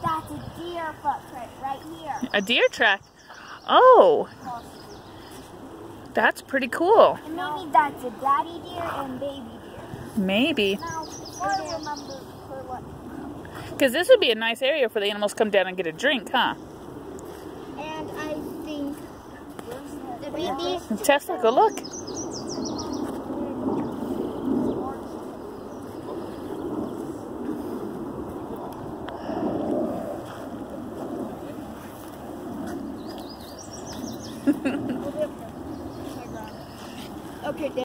that's a deer footprint right here. A deer track. Oh, that's pretty cool. And maybe that's a daddy deer and baby deer. Maybe. Now, I remember for what. Because this would be a nice area for the animals to come down and get a drink, huh? And I think the babies. Tesla, go look.